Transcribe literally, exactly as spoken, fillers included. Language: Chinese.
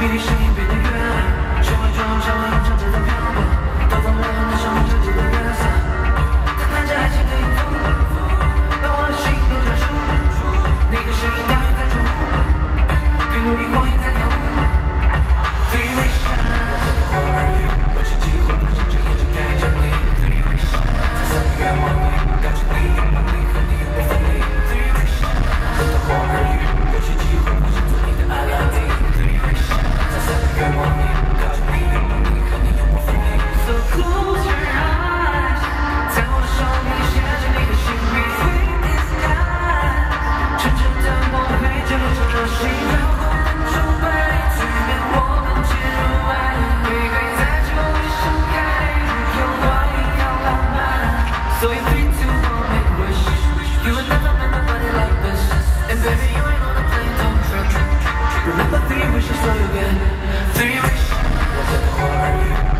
离声音变得越暗，社会中像我影像正在漂泊，都忘了那上面设计的颜色，它看着爱情的影子，把我的心都抓住。那个声音大约在重复，比如一晃眼在跳舞。Three way shot， 我在的花儿里，我是几乎不想睁眼睛看着你。Three way shot， 在三个愿望里，告诉你有能力和你永不分离。Three way shot， 我在的花儿里，我是几乎不想做你的阿拉丁。Three way shot， 在三个愿望里，告诉你有能力和你永不分离。So close your eyes， 在我的手里写着你的姓名。Three is God， 纯真的梦会揭露着热心，然后等崇拜，最面我们进入爱，玫瑰在这里盛开，如花一样浪漫。So you three two one make a wish， you will never find nobody like this， and baby you ain't on a plane don't trip。Remember three wishes so you get three wishes， 我在的花儿里。